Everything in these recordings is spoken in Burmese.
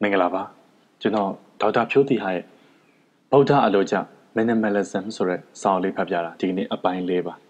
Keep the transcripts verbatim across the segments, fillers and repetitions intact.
မင်္ဂလာပါကျွန်တော်ဒေါက်တာဖြိုးတီဟာရဲ့ဗုဒ္ဓအလိုကြ minimalism ဆိုတဲ့စာအုပ်လေးဖတ်ပြတာဒီနေ့အပိုင်းလေးပါ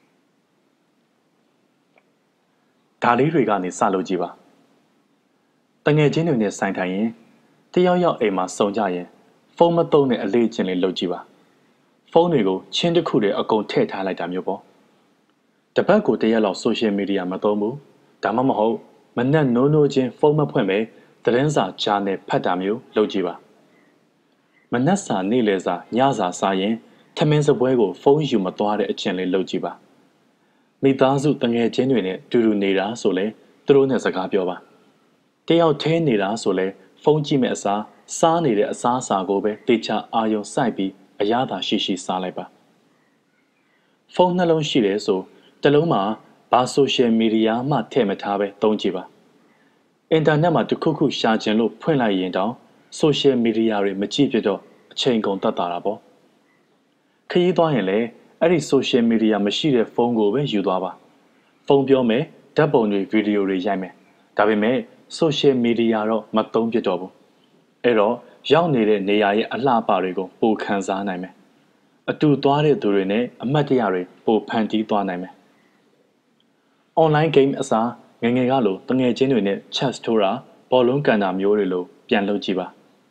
ဒါလေးတွေကနေစလို့ကြည့်ပါတငယ်ချင်းတွေနဲ့ဆိုင်ထိုင်ရင်တယောက်ယောက်အိမ်မှာစုံကြရင်ဖုန်းမသုံးတဲ့အလေးအကျင့်လေးလုပ်ကြည့်ပါဖုန်းတွေကိုချင်းတစ်ခုတည်းအကုန်ထည့်ထားလိုက်တာမျိုးပေါ့တပတ်ကိုတရက်လောက် social media မသုံးဘူးဒါမှမဟုတ်မနဲ့နိုးနိုးချင်းဖုန်းမဖွင့်ပဲသတင်းစာဂျာနယ်ဖတ်တာမျိုးလုပ်ကြည့်ပါမနက်စာနေ့လယ်စာညစာစားရင်ထမင်းစပွဲကိုဖုန်းယူမသွားတဲ့အကျင့်လေးလုပ်ကြည့်ပါမိသားစုတငယ်ချင်းတွေနဲ့တူတူနေတာဆိုလဲသူတို့နဲ့စကားပြောပါတယောက်ထဲနေတာဆိုလဲဖုန်းကြည့်မဲ့အစားစားနေတဲ့အစားအစာကိုပဲတေချာအာရုံစိုက်ပြီးအရသာရှိရှိစားလိုက်ပါဖုန်းနှလုံးရှိတယ်ဆိုတလုံးမှာဘာဆိုရှယ်မီဒီယာမှထည့်မထားပဲသုံးကြည့်ပါအင်တာနက်မှာတခုခုရှာချင်လို့ဖွင့်လိုက်ရင်တောင်ဆိုရှယ်မီဒီယာတွေမကြည့်ပြတော့အချိန်ကုန်တတ်တာပေါ့ခရီးသွားရင်လည်းအဲ့ဒီဆိုရှယ်မီဒီယာမရှိတဲ့ဖုန်းကိုပဲယူသွားပါဖုန်းပြောမယ်ဓာတ်ပုံတွေဗီဒီယိုတွေရိုက်မယ်ဒါပေမဲ့ဆိုရှယ်မီဒီယာတော့မသုံးပြတော့ဘူးအဲ့တော့ရောက်နေတဲ့နေရာရဲ့အလှပတွေကိုပိုခံစားနိုင်မယ်အတူသွားတဲ့သူတွေနဲ့အမှတ်တရတွေပိုဖန်တီးသွားနိုင်မယ် online game အစားငငယ်ကလိုတငယ်ချင်းတွေနဲ့ chess ထိုးတာဘောလုံးကန်တာမျိုးတွေလိုပြန်လုပ်ကြည့်ပါ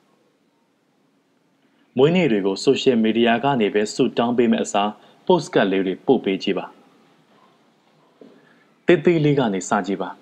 မွေးနေ့တွေကို social media ကနေပဲဆူတောင်းပေးမဲ့အစား postcard လေးတွေပို့ပေးကြည့်ပါတေးသေးလေးကနေစကြည့်ပါ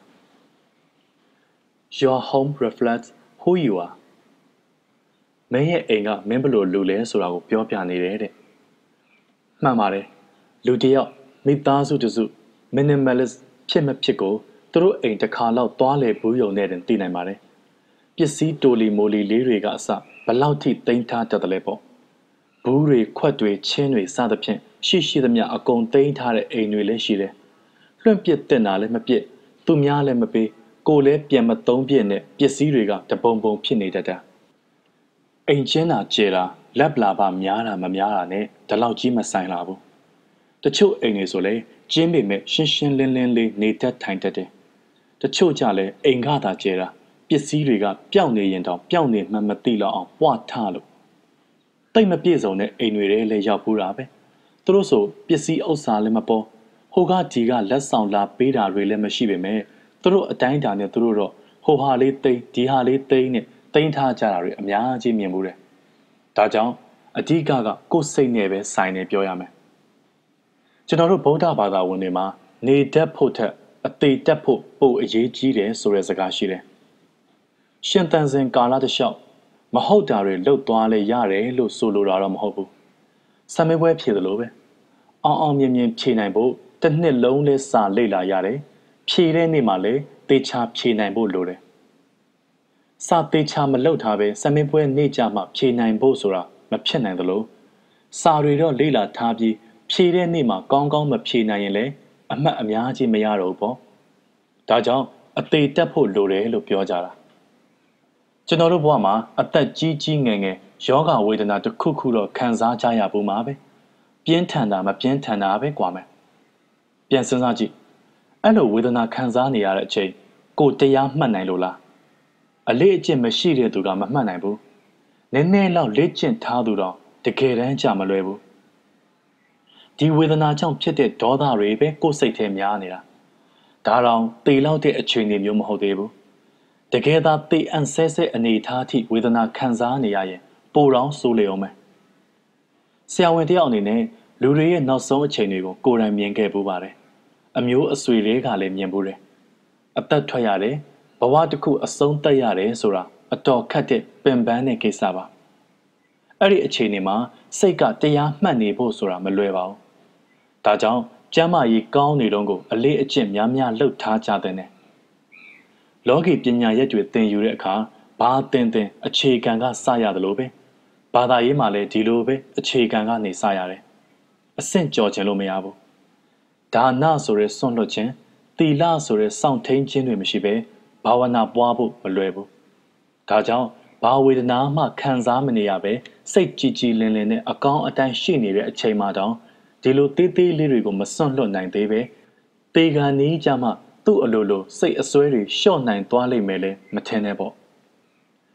Your home reflects who you are မင်းရဲ့အိမ်ကမင်းဘလို့လူလဲဆိုတာကိုပြောပြနေတယ်တဲ့မှန်ပါတယ်လူတစ်ယောက်မိသားစုတစု minimalist ဖြစ်မဖြစ်ကိုသူတို့အိမ်တစ်ခါလောက်သွားလေဘူးယုံနဲ့တင်သိနိုင်ပါတယ်ပစ္စည်းတိုလီမိုလီလေးတွေကအစဘလောက်ထိတိမ့်ထားတတ်တယ်လဲပေါ့ဘူးတွေခွက်တွေချင်းတွေစသဖြင့်ရှိရှိသမျှအကုန်တိမ့်ထားတဲ့အိမ်တွေလည်းရှိတယ်လွှင့်ပစ်တင်တာလည်းမပစ်သူများလည်းမပေးကိုလည်းပြန်မသုံးပြည့်နဲ့ပစ္စည်းတွေကတပုံပုံဖြစ်နေတတ်တာအိမ်ချင်းတာကျေတာလက်ပလာပါများတာမများတာနဲ့ဒီလောက်ကြီးမဆိုင်လာဘူးတချို့အိမ်တွေဆိုလဲကျင်းပေမဲ့ရှင်းရှင်းလင်းလင်းလေးနေတတ်ထိုင်တတ်တယ်တချို့ကြလဲအိမ်ကသာကျေတာပစ္စည်းတွေကပျောက်နေရင်တောင်ပျောက်နေမှမသိတော့အောင်ပွားထားလို့တိတ်မပြည့်စုံတဲ့အိမ်တွေလည်းရောက်ပူတာပဲသူတို့ဆိုပစ္စည်းဥစ္စာလည်းမပေါ်ဟိုကဒီကလက်ဆောင်လာပေးတာတွေလည်းမရှိပေမဲ့သူတို့အတိုင်းအတာနဲ့သူတို့တော့ဟိုဟာလေးသိမ်းဒီဟာလေးသိမ်းနဲ့သိမ်းထားကြတာတွေအများကြီးမြင်မှုတယ်ဒါကြောင့်အဓိကကကိုယ်စိတ်နဲ့ပဲဆိုင်နေပြောရမယ်ကျွန်တော်တို့ဗုဒ္ဓဘာသာဝင်တွေမှာနေတတ်ဖို့ထက်အသေးတက်ဖို့ပိုအရေးကြီးတယ်ဆိုတဲ့စကားရှိတယ်ရှင်တန်စင်ကာလတစ်လျှောက်မဟုတ်တာတွေလှုပ်သွားလဲရတယ်လို့ဆိုလိုတာတော့မဟုတ်ဘူးဆံမေးပွဲဖြေတယ်လို့ပဲအောင်အောင်မြင်မြင်ဖြေနိုင်ဖို့တစ်နှစ်လုံးလဲစာလေ့လာရတယ်ဖြေတဲ့နေ့မှာလဲတေချာဖြေနိုင်ဖို့လိုတယ်စာတေချာမလှုပ်ထားပဲဆံမေးပွဲနေ့ကြမှာဖြေနိုင်ဖို့ဆိုတာမဖြစ်နိုင်သလိုစာတွေတော့လေ့လာထားပြီးဖြေတဲ့နေ့မှာကောင်းကောင်းမဖြေနိုင်ရင်လဲအမှတ်အများကြီးမရတော့ဘူးပေါ့ဒါကြောင့်အသေးတက်ဖို့လိုတယ်လို့ပြောကြတာကျွန်တော်တို့ဘဝမှာအသက်ကြီးကြီးငယ်ငယ်ယောဂဝေဒနာတစ်ခုခုတော့ခံစားကြရဘူးမှာပဲပြင်းထန်တာမပြင်းထန်တာပဲကွာမယ်ပြန်စဉ်းစားကြည့်အဲ့လိုဝေဒနာခံစားနေရတဲ့အချိန်ကိုတရားမှတ်နိုင်လို့လားအလေးအကျင့်မရှိတဲ့သူကမမှတ်နိုင်ဘူးနည်းနည်းလောက်လေ့ကျင့်ထားသူတော့တကယ်တမ်းကြမလွယ်ဘူးဒီဝေဒနာကြောင့်ဖြစ်တဲ့ဒေါသတွေပဲကိုယ်စိတ်ထဲများနေတာဒါတော့တေလောက်တဲ့အခြေအနေမျိုးမဟုတ်သေးဘူးတကယ်သာတေအံဆဲဆဲအနေထားထိဝေဒနာခံစားနေရရင်ပိုတော့ဆိုးလေအောင်မယ်ဆရာဝန်တယောက်အနေနဲ့လူတွေရဲ့နောက်ဆုံးအချိန်တွေကိုကိုယ်တိုင်မြင်ခဲ့ပူပါတယ်အမျိုးအဆွေတွေကလည်းမြင်ပူတယ်အသက်ထွက်ရတယ်ဘဝတစ်ခုအဆုံးသတ်ရတယ်ဆိုတာအတော်ခက်တဲ့ပင်ပန်းတဲ့ကိစ္စပါအဲ့ဒီအခြေအနေမှာစိတ်ကတရားမှတ်နေဖို့ဆိုတာမလွယ်ပါဘူးဒါကြောင့်ကျမ်းမာရေးကောင်းနေတော့ကိုအလေးအကျင့်များများလှုပ်ထားကြတဲ့နဲ့လောကီပညာရက်တွေသင်ယူတဲ့အခါဘာသင်သင်အခြေခံကစရတယ်လို့ပဲဘာသာရေးမှာလည်းဒီလိုပဲအခြေခံကနေစရတယ်အဆင့်ကျော်ခြင်းလို့မရဘူးဒါနဆိုရဲစွန့်လွတ်ခြင်းသီလဆိုရဲစောင့်ထိန်ခြင်းတွေမရှိပဲဘာဝနာပွားဖို့မလွယ်ဘူးဒါကြောင့်ဘာဝေဒနာမှခံစားမနေရပဲစိတ်ကြည်ကြည်လင်လင်နဲ့အကောင်းအတိုင်းရှိနေတဲ့အချိန်မှတောင်ဒီလိုသေးသေးလေးတွေကိုမစွန့်လွတ်နိုင်သေးပဲတေခံနေကြမှသူ့အလိုလိုစိတ်အစွဲတွေလျှော့နိုင်သွားလိမ့်မယ်လဲမထင်နဲ့ပေါ့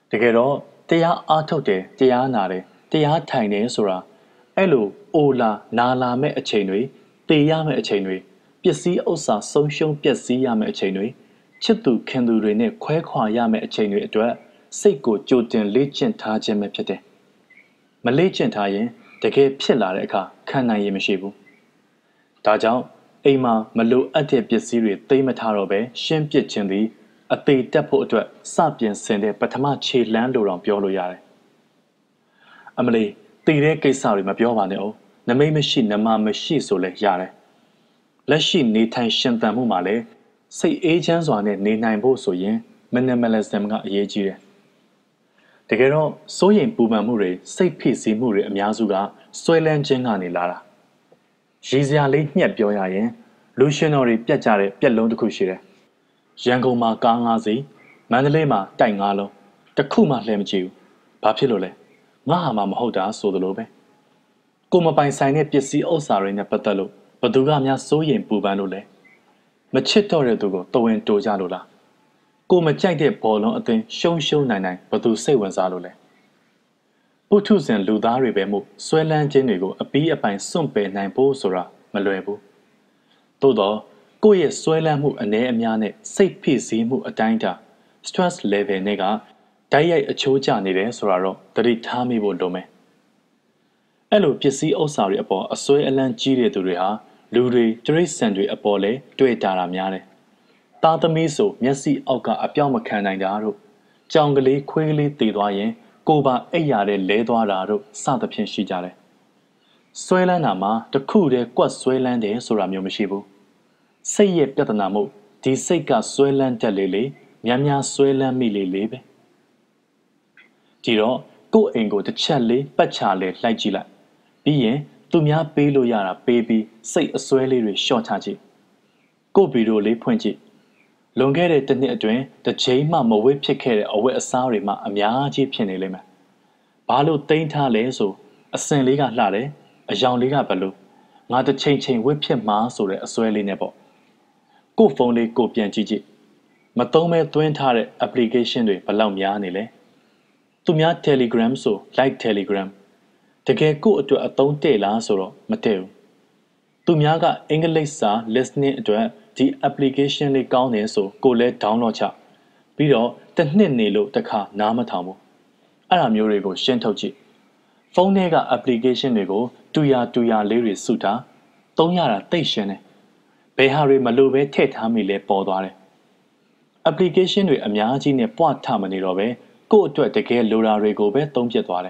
တကယ်တော့တရားအားထုတ်တယ်တရားနာတယ်တရားထိုင်တယ်ဆိုတာအဲ့လိုအိုလာနာလာမဲ့အချိန်တွေတေရမဲ့အချိန်တွေပစ္စည်းဥစ္စာဆုံးရှုံးပျက်စီးရမဲ့အချိန်တွေချစ်သူခင်သူတွေနဲ့ခွဲခွာရမဲ့အချိန်တွေအတွက်စိတ်ကိုကြိုတင်လေ့ကျင့်ထားခြင်းပဲဖြစ်တယ်မလေ့ကျင့်ထားရင်တကယ်ဖြစ်လာတဲ့အခါခံနိုင်ရမရှိဘူးဒါကြောင့်အိမ်မှာမလိုအပ်တဲ့ပစ္စည်းတွေသိမ်းမထားတော့ပဲရှင်းပစ်ခြင်းသည်အသေးတက်ဖို့အတွက်စပြင်ဆင်တဲ့ပထမခြေလှမ်းလိုတောင်ပြောလို့ရတယ်အမလီတည်တဲ့ကိစ္စတွေမပြောပါနဲ့အောင်နမိတ်မရှိနမမရှိဆိုလဲရတယ်လက်ရှိနေထိုင်ရှင်သန်မှုမှာလည်းစိတ်အေးချမ်းစွာနဲ့နေနိုင်ဖို့ဆိုရင်minimalismကအရေးကြီးတယ်တကယ်တော့စိုးရိမ်ပူပန်မှုတွေစိတ်ဖိစီးမှုတွေအများစုကဆွဲလန်းခြင်းကနေလာတာရည်စရာလေးညှက်ပြောရရင်လူရှင်တော်တွေပြတ်ကြတဲ့ပြက်လုံးတစ်ခုရှိတယ်ရန်ကုန်မှာကားငါးစီးမန္တလေးမှာတိုက်ငါးလုံးတစ်ခုမှလှည့်မကြည့်ဘူးဘာဖြစ်လို့လဲငါဟာမှမဟုတ်တာဆိုသလိုပဲကိုမပိုင်ဆိုင်တဲ့ပစ္စည်းဥစ္စာတွေနဲ့ပတ်သက်လို့ဘသူကများစိုးရိမ်ပူပန်လို့လဲမချစ်တော့တဲ့သူကိုတဝင်တိုးကြလို့လားကိုမကြိုက်တဲ့ဘောလုံးအသင်းရှုံးရှုံးနိုင်နိုင်ဘသူစိတ်ဝင်စားလို့လဲပုထုဇဉ်လူသားတွေပဲမို့ဆွဲလန်းခြင်းတွေကိုအပီးအပိုင်စွန့်ပယ်နိုင်ဖို့ဆိုတာမလွယ်ဘူးသို့တော့ကိုယ့်ရဲ့ဆွဲလန်းမှုအ ਨੇ အများနဲ့စိတ်ဖိစီးမှုအတိုင်းတာ stress level နဲ့ကဓာတ်ရိုက်အချိုးကျနေတယ်ဆိုတာတော့သတိထားမိဖို့လိုမယ်အဲ့လိုပစ္စည်းဥစ္စာတွေအပေါ်အစွဲအလန်းကြီးတဲ့သူတွေဟာလူတွေတရိတ်ဆန်တွေအပေါ်လဲတွေ့တာတာများတယ်သားသမီးဆိုမျက်စိအောက်ကအပြောင်းမခံနိုင်တာတို့ကြောင်ကလေးခွေးကလေးတည်သွားရင်ကိုပါအိပ်ရတဲ့လဲသွားတာတို့စသဖြင့်ရှိကြတယ်ဆွဲလန်းတာမှာတခုတည်းကွက်ဆွဲလန်းတယ်ဆိုတာမျိုးမရှိဘူးစိတ်ရဲ့ပြဿနာမို့ဒီစိတ်ကဆွဲလန်းတတ်လေလေများများဆွဲလန်းမိလေလေပဲဒီတော့ကိုယ့်အိမ်ကိုတစ်ချက်လေးပတ်ချလေလှိုက်ကြည့်လိုက်ပြီးရင်သူများပေးလို့ရတာပေးပြီးစိတ်အစွဲလေးတွေရှော့ချကြည့်ကိုယ့်ဗီဒီယိုလေးဖွင့်ကြည့်လွန်ခဲ့တဲ့တစ်နှစ်အတွင်းတစ်ချိန်မှမဝေ့ဖြစ်ခဲ့တဲ့အဝတ်အစားတွေမှအများကြီးဖြစ်နေလိမ့်မယ်ဘာလို့တိမ့်ထားလဲဆိုအစင်လေးကလှတယ်အယောင်လေးကဘလို့ငါတစ်ချိန်ချိန်ဝေ့ဖြစ်မှာဆိုတဲ့အစွဲလေးနဲ့ပေါ့ကို့ဖုန်းလေးကိုပြန်ကြည့်ကြည့်မသုံးမဲသွင်းထားတဲ့ application တွေဘလောက်များနေလဲသူများ Telegram ဆို like Telegram တကယ်ကို့အတွက်အသုံးတည့်လားဆိုတော့မတည့်ဘူးသူများကအင်္ဂလိပ်စာ listening အတွက်ဒီ application လေးကောင်းတယ်ဆိုကိုလည်း download ချပြီးတော့တစ်နှစ်နေလို့တစ်ခါနားမထောင်ဘူးအဲ့ဒါမျိုးတွေကိုရှင်းထုတ်ကြည့်ဖုန်းထဲက application တွေကိုတူရတူရလေးတွေစုထားသုံးရတာသိရှင်းတယ်ဘယ်ဟာတွေမလို့ပဲထည့်ထားမိလဲပေါ်သွားတယ် application တွေအများကြီးနဲ့ပွားထမနေတော့ပဲကို့အတွက်တကယ်လိုတာတွေကိုပဲသုံးပြသွားတယ်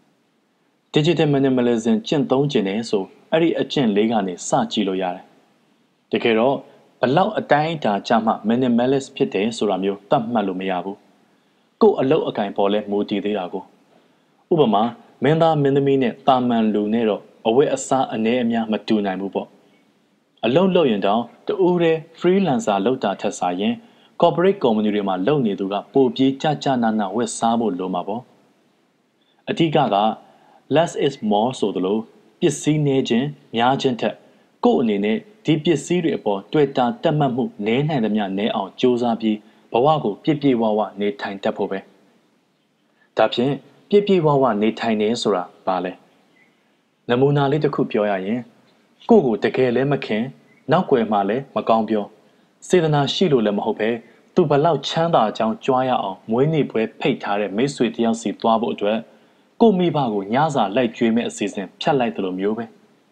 digital minimalism ကျင့်သုံးခြင်းနဲ့ဆိုအဲ့ဒီအကျင့်လေးကနေစကြည့်လို့ရတယ်တကယ်တော့ဘလောက်အတိုင်းအတာကြမှ minimalist ဖြစ်တယ်ဆိုတာမျိုးသတ်မှတ်လို့မရဘူးကို့အလုပ်အကင်ပေါ်လဲမူတည်သေးတာကိုဥပမာမင်းသားမင်းသမီးနဲ့တာမန်လူနဲ့တော့အဝတ်အစားအနည်းအများမတူနိုင်ဘူးပေါ့အလုပ်လုပ်ရင်တောင်တူးတဲ့ freelancer လုပ်တာထက်စာရင် corporate company တွေမှာလုပ်နေသူကပိုပြီးကြကြနာနာဝတ်စားဖို့လိုမှာပေါ့အဓိကက less is more ဆိုသလိုပစ္စည်းနည်းခြင်းများခြင်းထက်ကို့အနေနဲ့ဒီပစ္စည်းတွေအပေါ်တွေ့တာတက်မှတ်မှုနည်းနိုင်သမျှနည်းအောင်စ조사ပြီးဘဝကိုပြည့်ပြည့်ဝဝနေထိုင်တတ်ဖို့ပဲဒါဖြင့်ပြည့်ပြည့်ဝဝနေထိုင်နေဆိုတာဘာလဲနမူနာလေးတစ်ခုပြောရရင်ကိုကိုတကယ်လဲမခင်နောက်ွယ်မှလည်းမကောင်းပြောစေတနာရှိလို့လည်းမဟုတ်ပဲသူဘလောက်ချမ်းသာကြောင်းကြွားရအောင်မွေးနေ့ပွဲဖိတ်ထားတဲ့မိတ်ဆွေတယောက်စီသွားဖို့အတွက်ကိုမိဘကိုညစာလိုက်ကျွေးမဲ့အစီအစဉ်ဖြတ်လိုက်တယ်လို့မျိုးပဲ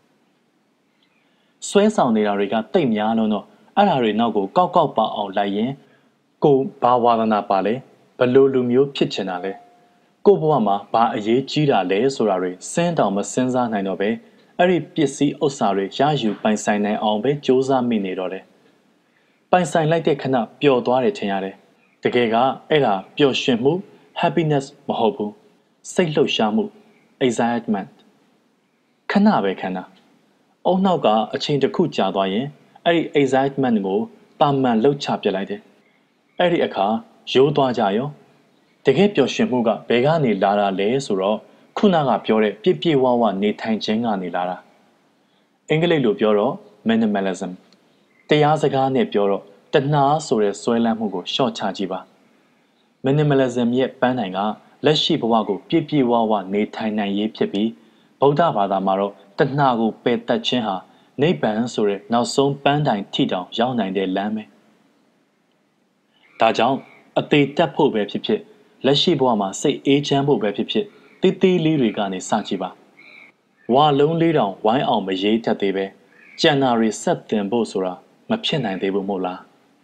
ဆွဲဆောင်နေတာတွေကတိတ်များလုံးတော့အဲ့ဓာတွေနောက်ကိုကောက်ကောက်ပါအောင်လိုက်ရင်ကိုဘာဝါဒနာပါလဲဘလို့လူမျိုးဖြစ်ချင်တာလဲကိုဘဝမှာဘာအရေးကြီးတာလဲဆိုတာတွေစဉ်းတောင်မစဉ်းစားနိုင်တော့ပဲအဲ့ဒီပစ္စည်းဥစ္စာတွေရယူပိုင်ဆိုင်နိုင်အောင်ပဲစ조사မိနေတော့တယ်ပိုင်ဆိုင်လိုက်တဲ့ခဏပျော်သွားတယ်ထင်ရတယ်တကယ်ကအဲ့ဒါပျော်ရွှင်မှု happiness မဟုတ်ဘူးစိတ်လှုပ်ရှားမှု excitement ခဏပဲခဏအုံနောက်ကအချိန်တစ်ခုကြာသွားရင်အဲ့ဒီ excitement ကိုတာမန်လှုပ်ချပြလိုက်တယ်အဲ့ဒီအခါရိုးသွားကြရောတကယ်ပျော်ရွှင်မှုကဘယ်ကနေလာတာလဲဆိုတော့ခုနကပြောတဲ့ပြည့်ပြည့်ဝဝနေထိုင်ခြင်းကနေလာတာအင်္ဂလိပ်လိုပြောတော့ minimalism တရားစကားနဲ့ပြောတော့တဏှာဆိုတဲ့ဆွဲလန်းမှုကိုရှော့ချကြည့်ပါ minimalism ရဲ့ပန်းတိုင်ကလက်ရှိဘဝကိုပြည့်ပြည့်ဝဝနေထိုင်နိုင်ရေးဖြစ်ပြီးဗုဒ္ဓဘာသာမှာတော့တဏှာကိုပယ်တတ်ခြင်းဟာနိဗ္ဗာန်ဆိုတဲ့နောက်ဆုံးပန်းတိုင်ထိတောင်ရောက်နိုင်တဲ့လမ်းပဲဒါကြောင့်အသေးတက်ဖို့ပဲဖြစ်ဖြစ်လက်ရှိဘဝမှာစိတ်အေးချမ်းဖို့ပဲဖြစ်ဖြစ်တိတိလေးတွေကနေစကြည့်ပါဝါလုံးလေးတောင်ဝိုင်းအောင်မရေးတတ်သေးပဲကြံနာတွေဆက်တင်ဖို့ဆိုတာမဖြစ်နိုင်သေးဘူးမို့လား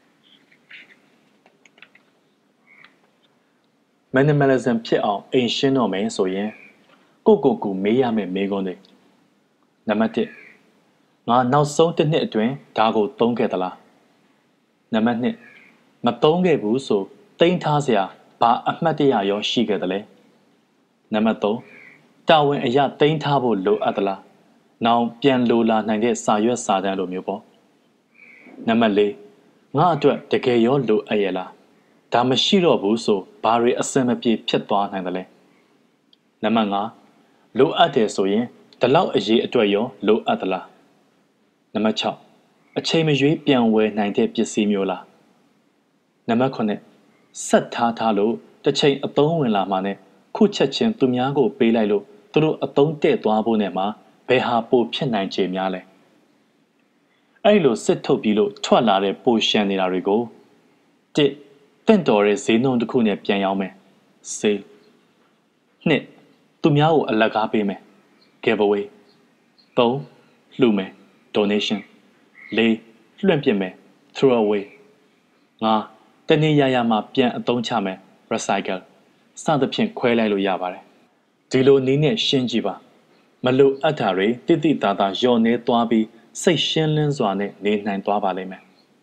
minimalism ဖြစ်အောင်အိမ်ရှင်းတော့မယ်ဆိုရင်ကိုကိုကူမေးရမယ့်မေးခွန်းတွေနံပါတ်တစ်ငါနောက်ဆုံးတစ်နှစ်အတွင်းဒါကိုသုံးခဲ့သလားနံပါတ်နှစ်မသုံးခဲ့ဘူးဆိုတိမ့်ထားစရာဘာအမှတ်တရရောရှိခဲ့သလဲနံပါတ်သုံးတာဝန်အရာတိမ့်ထားဖို့လိုအပ်သလားနောင်ပြန်လိုလာနိုင်တဲ့စာရွက်စာတမ်းလိုမျိုးပေါ့နံပါတ်လေးငါအတွက်တကယ်ရောလိုအပ်ရဲ့လားဒါမရှိတော့ဘူးဆိုဘာတွေအစင်မပြေဖြစ်သွားနိုင်တယ်လဲနံပါတ်ငါလိုအပ်တယ်ဆိုရင်ဒီလောက်အရေးအတွက်ရောလိုအပ်သလားနံပါတ်၆အချိန်မရွေးပြန်ဝယ်နိုင်တဲ့ပစ္စည်းမျိုးလားနံပါတ်ခုနှစ်ဆက်ထားထားလို့တစ်ချိန်အသုံးဝင်လာမှနဲ့ခုချက်ချင်းသူများကိုပေးလိုက်လို့သူတို့အသုံးတဲ့သွားဖို့နဲ့မှဘယ်ဟာပိုဖြစ်နိုင်ခြေများလဲအဲ့လိုစစ်ထုတ်ပြီးလို့ထွက်လာတဲ့ပိုရှန်နေတာတွေကိုတစ်တင့်တော်တဲ့ဈေးနှုန်းတစ်ခုနဲ့ပြန်ရောင်းမယ်စေးနှစ်သူများကိုအလကားပေးမယ် giveaway သုံးလှူမယ် donation လေးလွှင့်ပစ်မယ် throw away ငါတနေ့ရရမှပြန်အသုံးချမယ် recycle စသဖြင့်ခွဲလိုက်လို့ရပါတယ်ဒီလိုနည်းနဲ့ရှင်းကြည့်ပါမလိုအပ်တာတွေတိတိတသာလျော့နေသွားပြီးစိတ်ရှင်းလင်းစွာနဲ့နေနိုင်သွားပါလိမ့်မယ်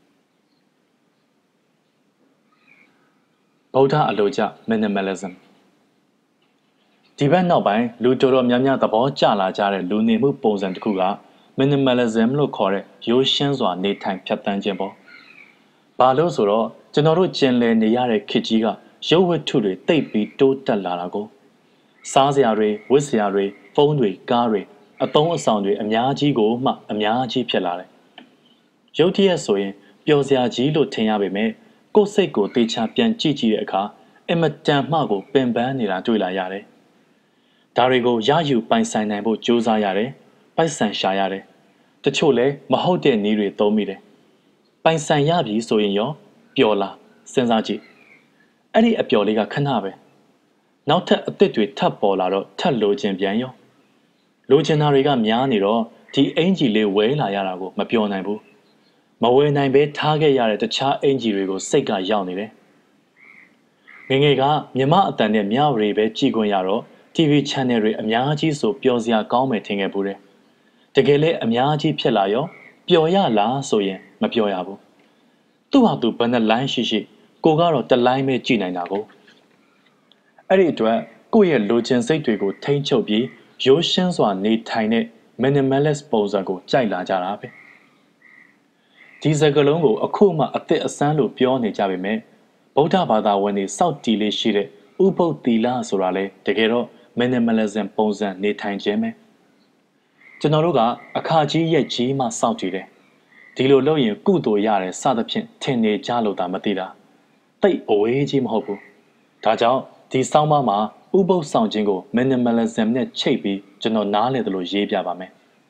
ဗုဒ္ဓအလိုကျ minimalism ဒီဘက်နောက်ပိုင်းလူတော်တော်များများသဘောကျလာကြတဲ့လူနေမှုပုံစံတစ်ခုက minimalism လို့ခေါ်တဲ့ရိုးရှင်းစွာနေထိုင်ဖြတ်သန်းခြင်းပေါ့ဘာလို့ဆိုတော့ကျွန်တော်တို့ကျင်လည်နေရတဲ့ခေတ်ကြီးကရုပ်ဝတ္ထုတွေတိတ်ပြီးတိုးတက်လာတာကိုစားစရာတွေဝတ်စရာတွေဖုန်းတွေကားတွေအသုံးအဆောင်တွေအများကြီးကိုမှအများကြီးဖြစ်လာတယ်ရုပ်တရက်ဆိုရင်ပျော်စရာကြီးလို့ထင်ရပေမဲ့ကိုယ်စိတ်ကိုတေချာပြန်ကြည့်ကြည့်တဲ့အခါအမတန်မှကိုပင်ပန်းနေတာတွေ့လာရတယ်ဒါတွေကိုရယူပိုင်ဆိုင်နိုင်ဖို့ကြိုးစားရတယ်ပိုက်ဆံရှာရတယ်တချို့လဲမဟုတ်တဲ့နည်းတွေသုံးမိတယ်ပိုင်ဆိုင်ရပြီဆိုရင်ရောပျော်လာစဉ်းစားကြည့်အဲ့ဒီအပျော်လေးကခဏပဲနောက်ထပ်အသစ်တွေထပ်ပေါ်လာတော့ထပ်လိုချင်ပြန်ရောလိုချင်တာတွေကများနေတော့ဒီအင်ဂျီလေးဝဲလာရတာကိုမပျော်နိုင်ဘူးမဝဲနိုင်ပဲထားခဲ့ရတဲ့တခြားအင်ဂျီတွေကိုစိတ်ကရောက်နေတယ်ငငယ်ကမြမအတန်နဲ့မြဝရီပဲကြည်ခွင့်ရတော့ တီဗီ channel တွေအများကြီးဆိုပျော်စရာကောင်းမယ်ထင်ခဲ့ဘူးတယ်တကယ်လဲအများကြီးဖြစ်လာရောပျော်ရလားဆိုရင်မပျော်ရဘူးသူ့ဟာသူဘယ်နှလိုင်းရှိရှိကိုကတော့တလိုင်းပဲကြည်နိုင်တာကိုအဲ့ဒီအတွက်ကိုယ့်ရဲ့လိုချင်စိတ်တွေကိုထိန်းချုပ်ပြီးရိုးရှင်းစွာနေထိုင်တဲ့ minimalist ပုံစံကိုကြိုက်လာကြတာပဲဒီစကားလုံးကိုအခုမှအသစ်အဆန်းလို့ပြောနေကြပေမဲ့ဗုဒ္ဓဘာသာဝင်တွေစောင့်တည်လေးရှိတဲ့ဥပုသ်သီလဆိုတာလေတကယ်တော့ minimalism ပုံစံနေထိုင်ခြင်းပဲကျွန်တော်တို့ကအခါကြီးရက်ကြီးမှစောင့်တည်တယ်ဒီလိုလုပ်ရင်ကုသိုလ်ရတယ်စသဖြင့်ထင်နေကြလို့သာမသိတာတိတ်အဝေးကြီးမဟုတ်ဘူးဒါကြောင့်ဒီစောင်းပါမှာဥပုသ်ဆောင်ခြင်းကို minimalism နဲ့ချိတ်ပြီးကျွန်တော်နားလည်သလိုရေးပြပါမယ်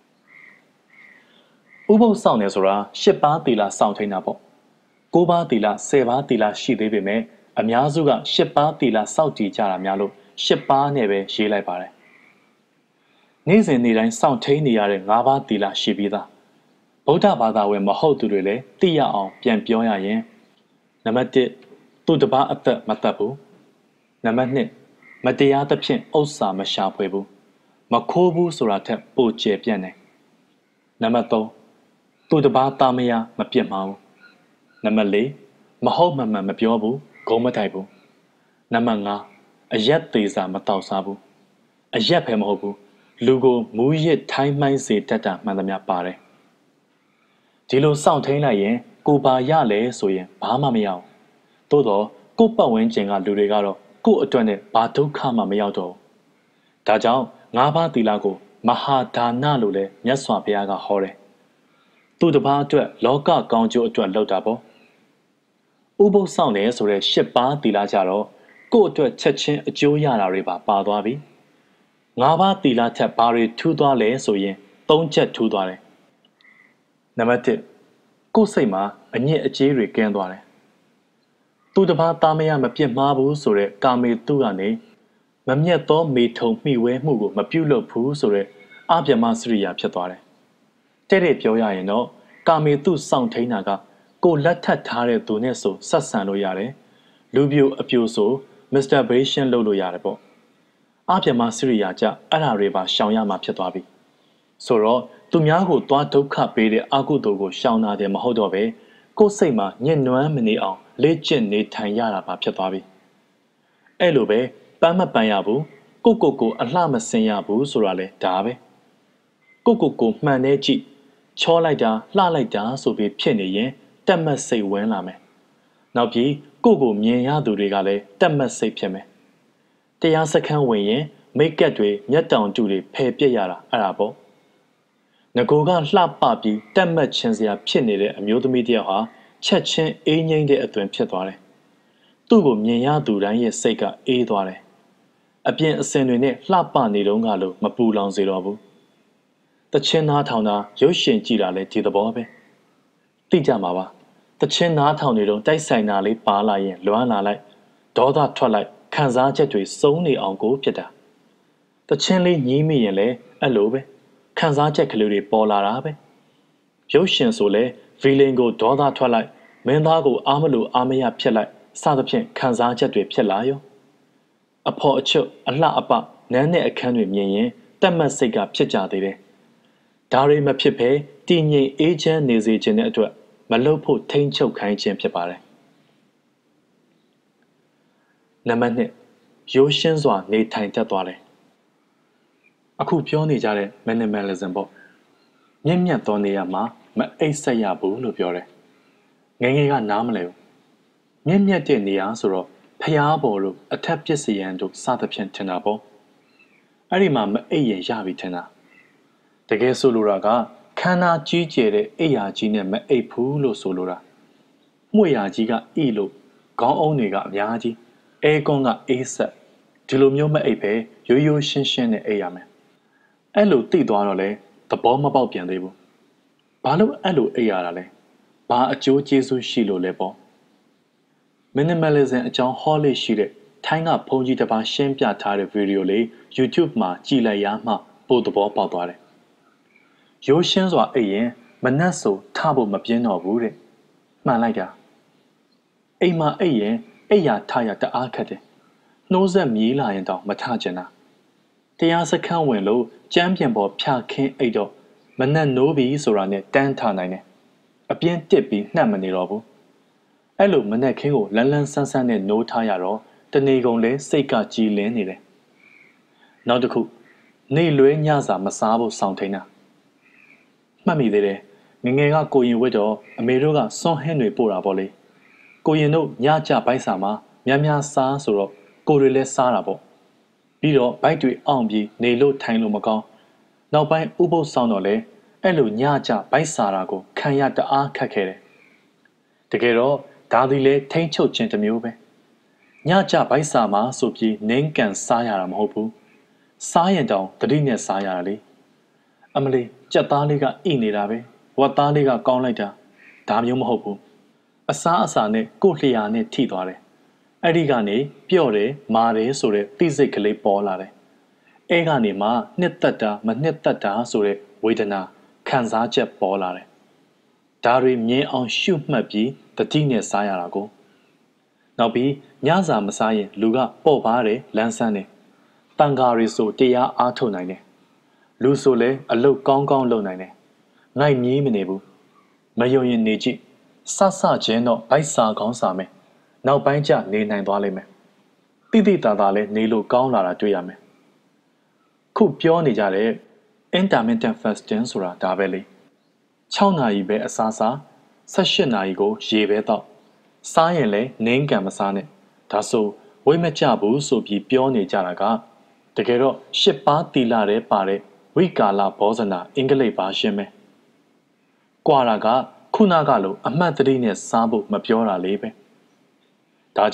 ဥပုသ်ဆောင်တယ်ဆိုတာရှစ်ပါးသီလဆောင်ထိန်တာပေါ့ကိုးပါးသီလဆယ်ပါးသီလရှိသေးပေမဲ့အများစုကရှစ်ပါးသီလစောင့်တည်ကြတာများလို့ရှစ်ပါးနဲ့ပဲရေးလိုက်ပါတယ်နေ့စဉ်နေ့တိုင်းစောင့်ထိန်နေရတဲ့ငါးပါးသီလရှိပြီးသားဗုဒ္ဓဘာသာဝင်မဟုတ်သူတွေလည်းသိရအောင်ပြန်ပြောရရင်နံပါတ်တစ်သူတစ်ပါးအသက်မတတ်ဘူးနံပါတ်နှစ်မတရားသဖြင့်ဥစ္စာမရှာဖွေဘူးမခိုးဘူးဆိုတာထက်ပိုကျယ်ပြန့်တယ်နံပါတ်သုံးသူတစ်ပါးသားမယားမပြစ်မှာဘူးနံပါတ်လေးမဟုတ်မမှန်မပြောဘူးဂုံးမထိုက်ဘူးနံပါတ်ငါးအရက်သေးစာမတောက်စားဘူးအရက်ပဲမဟုတ်ဘူးလူကိုမူးယစ်ထိုင်းမှိုင်းစေတတ်တာမှန်သမျှပါတယ်ဒီလိုစောင့်ထိန်လိုက်ရင်ကိုပါရလဲဆိုရင်ဘာမှမရအောင်သို့တော့ကိုပတ်ဝန်းကျင်ကလူတွေကတော့ကိုအတွက်နဲ့ဘာဒုက္ခမှမရောက်တော့ဒါကြောင့်ငါးပါးသီလကိုမဟာဒါနလို့လည်းမြတ်စွာဘုရားကဟောတယ်သူတစ်ပါးအတွက်လောကကောင်းကျိုးအတွက်လုပ်တာပေါ့ဥပုသ်ဆောင်တယ်ဆိုတဲ့ရှစ်ပါးသီလကြတော့ကို့အတွက်ချက်ချင်းအကျိုးရတာတွေပါပါသွားပြီငါးပါးတီလာထက်ဘာတွေထူးသွားလဲဆိုရင်သုံးချက်ထူးသွားတယ်နံပါတ်တစ်ကို့စိတ်မှာအညစ်အကြေးတွေကင်းသွားတယ်သူတစ်ပါးသားမရမပြစ်မှားဘူးဆိုတဲ့ကာမေတုကနေမမျက်သောမေထုံမှီဝဲမှုကိုမပြုတ်လို့ဘူးဆိုတဲ့အပြမစရိယာဖြစ်သွားတယ်တဲ့တဲ့ပြောရရင်တော့ကာမေတုစောင့်ထိန်တာကကိုလက်ထပ်ထားတဲ့သူနဲ့ဆိုဆက်ဆံလို့ရတယ်လူပြိုအပြိုဆိုမစ္စတာဘေးရှင်းလုပ်လို့ရတယ်ပေါ့အပြမစရိယာကြအဲ့ဓာတွေပါရှောင်ရမှာဖြစ်သွားပြီဆိုတော့သူများကိုသွားဒုက္ခပေးတဲ့အကုသိုလ်ကိုရှောင်တာတယ်မဟုတ်တော့ပဲကိုယ်စိတ်မှာညှဉ်းနှွမ်းမနေအောင်လေ့ကျင့်နေထိုင်ရတာပါဖြစ်သွားပြီအဲ့လိုပဲပန်းမပန်းရဘူးကိုကိုကိုအလှမစင်ရဘူးဆိုတာလဲဒါပဲကိုကိုကိုမှန်နေကြည့်ချောလိုက်တာလှလိုက်တာဆိုပြီးဖြစ်နေရင်တက်မတ်စိတ်ဝင်လာမယ်နောက်ပြီးကိုကိုမြင်ရသူတွေကလည်းတက်မတ်စိတ်ဖြစ်မယ်တရားစခန်းဝင်ရင်မိတ်ကပ်တွေမျက်တောင်တူတွေဖယ်ပြက်ရတာအဲ့ဒါပေါ့ငကိုကလှပပြီးတက်မတ်ချင်းစရာဖြစ်နေတဲ့အမျိုးသမီးတယောက်ဟာချက်ချင်းအေးငိမ့်တဲ့အသွင်ဖြစ်သွားတယ်သူ့ကိုမြင်ရသူတိုင်းရဲ့စိတ်ကအေးသွားတယ်အပြင်အစင်တွေနဲ့လှပနေတော့ကလို့မပူလောင်စေတော့ဘူးတချင်းနားထောင်တာရုပ်ရှင်ကြည့်တာလည်းဒီသဘောပဲသိကြမှာပါတချင်းနားထောင်နေတော့တိုက်ဆိုင်တာလေးပါလာရင်လွမ်းလာလိုက်ဒေါသထွက်လိုက်ခံစားချက်တွေစုံနေအောင်ကိုဖြစ်တာတချင်းလေးညှိမိရင်လည်းအဲ့လိုပဲခံစားချက်ကလေးတွေပေါ်လာတာပဲရုပ်ရှင်ဆိုလဲဗီလင်ကိုဒေါသထွက်လိုက်မင်းသားကိုအားမလို့အားမရဖြစ်လိုက်စသဖြင့်ခံစားချက်တွေဖြစ်လာရောအဖော်အချွတ်အလှအပနန်းတဲ့အခန်းတွေမြင်ရင်တက်မတ်စိတ်ကဖြစ်ကြသေးတယ်ဒါတွေမဖြစ်ဘဲတည်ငြိမ်အေးချမ်းနေစေခြင်းတဲ့အတွက်မလုပ်ဖို့ထိန်းချုပ်ခိုင်းခြင်းဖြစ်ပါတယ်နံပါတ်နှစ်ရိုးရှင်းစွာနေထိုင်တတ်သွားတယ်အခုပြောနေကြတဲ့ minimalism ပေါ့မြင့်မြတ်သောနေရာမှာမအိပ်ဆက်ရဘူးလို့ပြောတယ်ငယ်ငယ်ကနားမလဲဘူးမြင့်မြတ်တဲ့နေရာဆိုတော့ဖျားပေါ်လို့အထက်ပစ္စယံတို့စသဖြင့်ထင်တာပေါ့အဲ့ဒီမှာမအိပ်ရင်ရပြီထင်တာတကယ်ဆိုလိုတာကခန္ဓာကြီးကျယ်တဲ့အိယာကြီးနဲ့မအိပ်ဘူးလို့ဆိုလိုတာမှုရာကြီးကအိလို့ခေါင်းအုံးတွေကအများကြီးအဲကွန်းကအေးဆက်ဒီလိုမျိုးမအိပ်ပဲရိုးရိုးရှင်းရှင်းနဲ့အိပ်ရမယ်အဲ့လိုသိသွားတော့လဲသဘောမပေါက်ပြန်သေးဘူးဘာလို့အဲ့လိုအိပ်ရတာလဲဘာအကျိုးကျေးဇူးရှိလို့လဲပေါ့ minimalism အကြောင်းဟောလေးရှိတဲ့ထိုင်းကဘုန်းကြီးတစ်ပါးရှင်းပြထားတဲ့ဗီဒီယိုလေး YouTube မှာကြည့်လိုက်ရမှပို့သဘောပေါက်သွားတယ်ရိုးရှင်းစွာအိပ်ရင်မနှက်ဆိုထဖို့မပြင်းတော့ဘူးတဲ့မှန်လိုက်တာအိမ်မှာအိပ်ရင်အိပ်ရာထရတအားခက်တယ်နှိုးဆက်မြေးလာရင်တော့မထကျင်တာတရားစခန်းဝင်လို့ကြမ်းပြင်ပေါ်ဖြာခင်းအိပ်တော့မနှက်နိုးပြီဆိုတာနဲ့တန်းထနိုင်တယ်အပြင်းတစ်ပြီးနှက်မနေတော့ဘူးအဲ့လိုမနှက်ခင်းကိုလန်းလန်းဆန်းဆန်းနဲ့နိုးထားရတော့တနေကုန်လဲစိတ်ကကြည်လင်းနေတယ်နောက်တစ်ခုနေလွဲညစာမစားဖို့စောင့်ထိန်တာမှတ်မိသေးတယ်ငငယ်ကကိုရင်ဝတ်တော့အမေတို့ကစွန့်ဟင်းတွေပို့တာပေါ့လေကိုရင်တို့ညကြဘိုက်စာမှာများများစားဆိုတော့ကိုတွေလည်းစားတာပေါ့ပြီးတော့ဘိုက်တွေအောင်ပြီးနေလို့ထိုင်လို့မကောင်းနောက်ပိုင်းဥပုသ်ဆောင်တော့လဲအဲ့လိုညကြဘိုက်စာတာကိုခံရတအားခက်ခဲ့တယ်တကယ်တော့ဒါသည်လဲထိမ့်ချုပ်ခြင်းတစ်မျိုးပဲညကြဘိုက်စာမှာဆိုပြီးနင်းကန်စားရတာမဟုတ်ဘူးစားရင်တောင်တတိနဲ့စားရတာလေအမလေးကြက်သားလေးကအိနေတာပဲဝက်သားလေးကကောင်းလိုက်တာဒါမျိုးမဟုတ်ဘူးအစားအစာနဲ့ကို့လျာနဲ့ထိသွားတယ်အဲ့ဒီကနေပျော့တယ်မာတယ်ဆိုတဲ့သိစိတ်ကလေးပေါ်လာတယ်အဲကနေမှနှစ်သက်တာမနှစ်သက်တာဆိုတဲ့ဝေဒနာခံစားချက်ပေါ်လာတယ်ဒါတွေမြင်အောင်ရှုမှတ်ပြီးတတိနဲ့စားရတာကိုနောက်ပြီးညစာမစားရင်လူကပေါ့ပါတယ်လန်းဆန်းတယ်တန်ဃာတွေဆိုတရားအားထုတ်နိုင်တယ်လူဆိုလဲအလုတ်ကောင်းကောင်းလုပ်နိုင်တယ်ငိုက်မြီးမနေဘူးမယုံရင်နေကြည့်ဆဆချင်းတော့ဗိုက်စာကောင်းစာမယ်နောက်ပိုင်းကျနေနိုင်သွားလိမ့်မယ်တိတိတသာလဲနေလို့ကောင်းလာတာတွေ့ရမယ်ခုပြောနေကြတဲ့ intermittent fasting ဆိုတာဒါပဲလေ၆နာရီပဲအစားစား၁၈နာရီကိုရေပဲတောက်စားရင်လဲနင်းကန်မစားနဲ့ဒါဆိုဝိတ်မကြဘူးဆိုပြီးပြောနေကြတာကတကယ်တော့ရှစ်ပါးတီလာတဲ့ပါတဲ့ဝိကာလဘောဇနာအင်္ဂလိပ်ပါရှင်းမယ်။ကွာတာကခုနကလိုအမှတ်တရနဲ့စားဖို့မပြောတာလေးပဲ။ဒါကြောင့်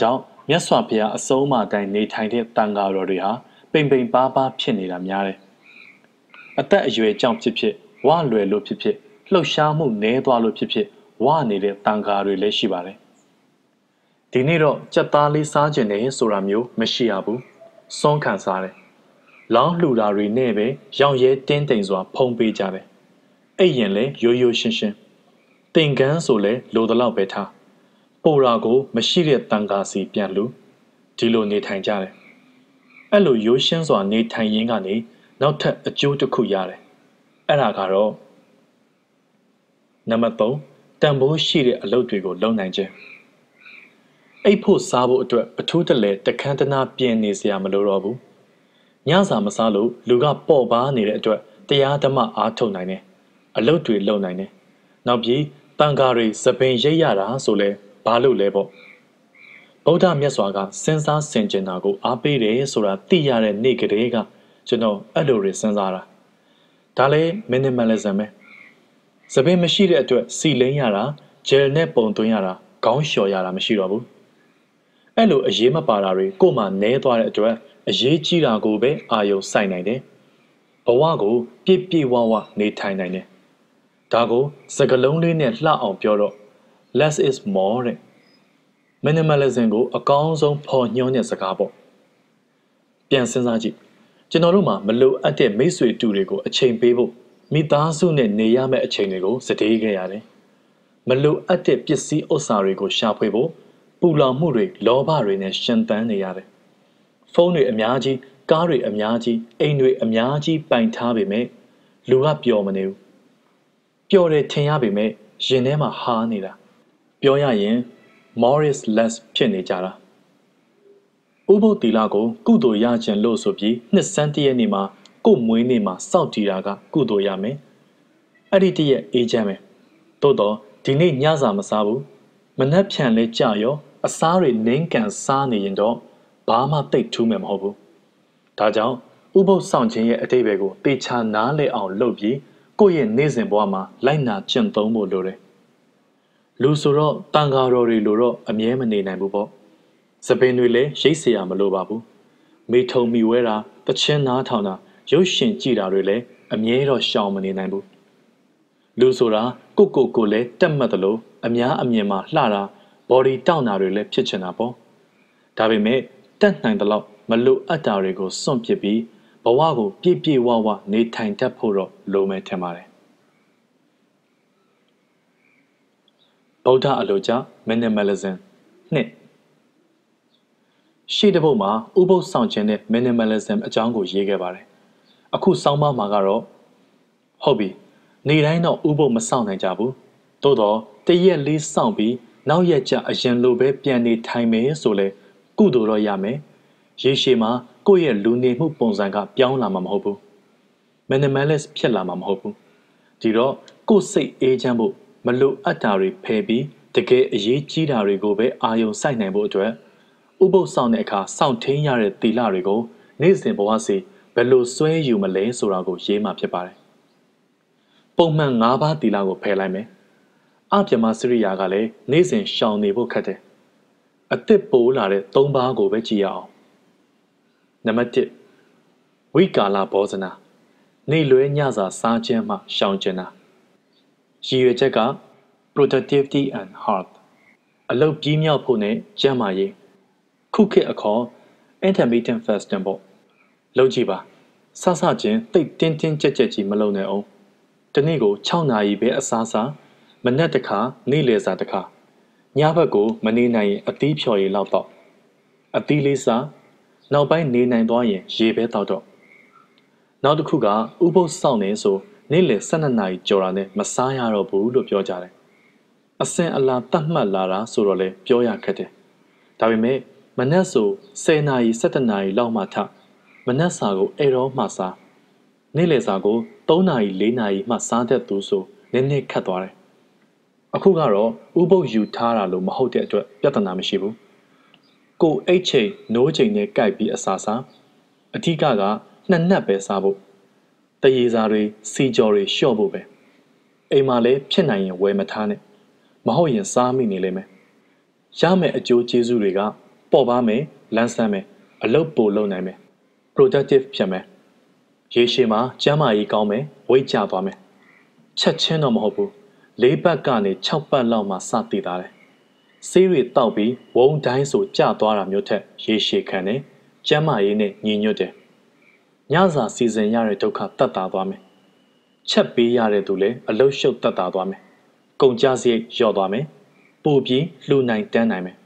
မြတ်စွာဘုရားအဆုံးအမတိုင်းနေထိုင်တဲ့တန်ဃာတော်တွေဟာပိန်ပိန်ပါးပါးဖြစ်နေတာများတယ်အသက်အရွယ်ကြောင့်ဖြစ်ဖြစ်ဝလွယ်လို့ဖြစ်ဖြစ်လှုပ်ရှားမှုနည်းသွားလို့ဖြစ်ဖြစ်ဝနေတဲ့တန်ဃာတွေလည်းရှိပါတယ်ဒီနေ့တော့ကြက်သားလေးစားကျင်တယ်ဆိုတာမျိုးမရှိရဘူးစွန့်ခံစားတယ်လောင်းလှူတာတွေနဲ့ပဲရောင်ရဲတင်းတိမ်စွာဖုံးပေးကြတယ်အဲ့ရင်လဲရိုးရိုးရှင်းရှင်းတင်ကန်းဆိုလဲလိုတလောက်ပဲထားပိုရာကိုမရှိတဲ့တန်ဃာစီပြန်လူဒီလိုနေထိုင်ကြတယ်အဲ့လိုရိုးရှင်းစွာနေထိုင်ရင်းကနေနောက်ထပ်အကျိုးတစ်ခုရတယ်အဲ့ဒါကတော့နံပါတ်သုံးတန်ဖိုးရှိတဲ့အလုပ်တွေကိုလုပ်နိုင်ခြင်းအိတ်ဖို့စားဖို့အတွက်ပထူးတလဲတခန်းတနာပြင်းနေစရာမလိုတော့ဘူးညစာမစားလို့လူကပေါ့ပါနေတဲ့အတွက်တရားဓမ္မအားထုတ်နိုင်တယ်အလုပ်တွေလုပ်နိုင်တယ်နောက်ပြီးတန်ဃာတွေသပင်ရိပ်ရတာဆိုလဲဘာလို့လဲပေါ့ဗုဒ္ဓမြတ်စွာကစဉ်းစားဆင်ခြင်တာကိုအားပေးတယ်ဆိုတာသိရတဲ့နေ့ကလေးကကျွန်တော်အဲ့လိုတွေစဉ်းစားတာဒါလည်း minimalism ပဲသပင်မရှိတဲ့အတွက်စီလိမ့်ရတာဂျယ်နဲ့ပုံသွင်းရတာခေါင်းလျှော်ရတာမရှိတော့ဘူးအဲ့လိုအရေးမပါတာတွေကိုယ်မှနဲသွားတဲ့အတွက်အရေးကြီးတာကိုပဲအာယုံစိုက်နိုင်တယ်ဘဝကိုပြည့်ပြည့်ဝဝနေထိုင်နိုင်တယ်ဒါကိုစကားလုံးလေးနဲ့လှအောင်ပြောတော့ less is more တဲ့ minimalism ကိုအကောင်းဆုံးဖော်ညွှန်းတဲ့စကားပေါ့ပြန်စဉ်းစားကြည့်ကျွန်တော်တို့မှာမလိုအပ်တဲ့မိတ်ဆွေတူတွေကိုအချိန်ပေးဖို့မိသားစုနဲ့နေရမယ့်အချိန်တွေကိုစတေးခဲ့ရတယ်မလိုအပ်တဲ့ပစ္စည်းဥစ္စာတွေကိုရှာဖွေဖို့ပူလောင်မှုတွေလောဘတွေနဲ့ရှင်သန်နေရတယ်ဖုန်းတွေအများကြီးကားတွေအများကြီးအိမ်တွေအများကြီးပိုင်ထားပေမဲ့လူကပျော်မနေဘူးပျော်တယ်ထင်ရပေမဲ့ရင်ထဲမှာဟားနေတာပြောရရင် more is less ဖြစ်နေကြတာဥပုသ်သီလကိုကုသိုလ်ရခြင်းလို့ဆိုပြီးနှစ်ဆန်းတရက်နေ့မှာကို့မွေးနေ့မှာစောင့်တည်တာကကုသိုလ်ရမယ်အဲ့ဒီတရက်အေးချမ်းမယ်သို့တော့ဒီနေ့ညစာမစားဘူးမနှက်ဖြန်လဲကြရောအစားတွေနင်းကန်စားနေရင်တော့ဘာမှတိတ်ထူးမယ်မဟုတ်ဘူးဒါကြောင့်ဥပုသ်ဆောင်ခြင်းရဲ့အတိတ်ဘယ်ကိုတေချာနားလည်အောင်လုပ်ပြီးကိုယ့်ရဲ့နေ့စဉ်ဘဝမှာလိုက်နာကျင့်သုံးဖို့လိုတယ်လူဆိုတော့တန်ဃာတော်တွေလိုတော့အမြဲမနေနိုင်ဘူးပေါ့စပင်တွေလည်းရိတ်เสียရမလိုပါဘူးမေထုံမီဝဲတာတချင်းနားထောင်တာရုပ်ရှင်ကြည့်တာတွေလည်းအမြဲတော့ရှောင်မနေနိုင်ဘူးလူဆိုတာကိုကိုကိုလည်းတက်မှတ်တယ်လို့အများအမြင်မှာလှတာ body တောင့်တာတွေလည်းဖြစ်ချင်တာပေါ့ဒါပေမဲ့တက်နိုင်တဲ့လောက်မလိုအပ်တာတွေကိုစွန့်ပစ်ပြီးဘဝကိုပြည့်ပြည့်ဝဝနေထိုင်တတ်ဖို့တော့လိုမယ်ထင်ပါတယ်ဗုဒ္ဓအလိုကြ minimalism နှစ်ရှေ့တစ်ပုဒ်မှာဥပုသ်ဆောင်ခြင်းနဲ့ minimalism အကြောင်းကိုရေးခဲ့ပါတယ်အခုဆောင်းပါးမှာကတော့ဟုတ်ပြီနေတိုင်းတော့ဥပုသ်မဆောင်နိုင်ကြဘူးသို့တော့တရက်လေးစောင့်ပြီးနောက်ရက်ကျအရင်လိုပဲပြန်နေထိုင်မယ်ဆိုလဲကုသိုလ်တော့ရမယ်ရေရှည်မှာကိုယ့်ရဲ့လူနေမှုပုံစံကပြောင်းလာမှာမဟုတ်ဘူး minimalist ဖြစ်လာမှာမဟုတ်ဘူးဒီတော့ကိုယ်စိတ်အေးချမ်းဖို့မလိုအပ်တာတွေဖယ်ပြီးတကယ်အရေးကြီးတာတွေကိုပဲအာရုံစိုက်နိုင်ဖို့အတွက်ဥပုသ်ဆောင်တဲ့အခါစောင့်ထိန်ရတဲ့သီလတွေကိုနေ့စဉ်ဘဝစီဘယ်လိုဆွဲယူမလဲဆိုတာကိုရေးမှဖြစ်ပါတယ်ပုံမှန်၅ပါးသီလကိုဖယ်လိုက်မယ်အပြမစရိယာကလည်းနေ့စဉ်ရှောင်နေဖို့ခက်တယ်အသစ်ပိုးလာတဲ့၃ပါးကိုပဲကြည့်ရအောင်နံပါတ်၁ဝိကာလဘောဇနာနေလွဲညစာစားခြင်းမှရှောင်ကျင်တာရည်ရွယ်ချက်က productivity and health အလုပ်ပြီးမြောက်ဖို့နဲ့ကျန်းမာရေးခုခေတ်အခေါ် intermittent fasting ပေါ့လုပ်ကြည့်ပါစစချင်းတိတ်တင်းတင်းကြက်ကြက်ကြီးမလုပ်နဲ့အောင်တနေ့ကို၆နာရီပဲအစားစားမနက်တစ်ခါနေ့လယ်စာတစ်ခါညဘက်ကိုမနေနိုင်ရင်အသီးဖြော်ရည်လောက်တော့အသီးလေးစားနောက်ပိုင်းနေနိုင်သွားရင်ရေပဲတောက်တော့နောက်တစ်ခုကဥပုသ်ဆောင်နေဆိုနေ့လယ်၁၂နာရီကျော်တာနဲ့မစားရတော့ဘူးလို့ပြောကြတယ်အစင်အလာတတ်မှတ်လာတာဆိုတော့လေပြောရခက်တယ်ဒါပေမဲ့မနက်ဆို၁၀နာရီ၁၇နာရီလောက်မှထမနက်စာကိုအဲ့တော့မှစားနေ့လယ်စာကို၃နာရီ၄နာရီမှစားတတ်သူဆိုနည်းနည်းခက်သွားတယ်အခုကတော့ဥပုသ်ယူထားတာလို့မဟုတ်တဲ့အတွက်ပြဿနာမရှိဘူးကိုအိတ်ချိန်နိုးချိန်နဲ့ကြိုက်ပြီးအစားစားအထီးကကနှစ်နက်ပဲစားဖို့တရေစာတွေစီကြော်တွေလျှော့ဖို့ပဲအိမ်မှာလည်းဖြစ်နိုင်ရင်ဝယ်မထားနဲ့မဟုတ်ရင်စားမိနေလိမ့်မယ်ရမယ့်အကျိုးကျေးဇူးတွေကပေါ်ပါမယ်လန်းဆန်းမယ်အလုပ်ပိုလုပ်နိုင်မယ် productive ဖြစ်မယ်ရေရှည်မှာကျန်းမာရေးကောင်းမယ်ဝိတ်ကျသွားမယ်ချက်ချင်းတော့မဟုတ်ဘူးလေးပတ်ကနေ၆ပတ်လောက်မှစတည်တာတယ်ဆေးတွေတောက်ပြီးဝုန်းတိုင်းဆိုကျသွားတာမျိုးထက်ရေရှည်ခံတယ်ကျန်းမာရေးနဲ့ညီညွတ်တယ်ညစာစီစဉ်ရတဲ့ဒုက္ခတတ်တာသွားမယ်ချက်ပေးရတဲ့သူလည်းအလုရှုပ်တတ်တာသွားမယ်ကုန်ကြစရိတ်လျော့သွားမယ်ပိုပြီးလှူနိုင်တန်းနိုင်မယ်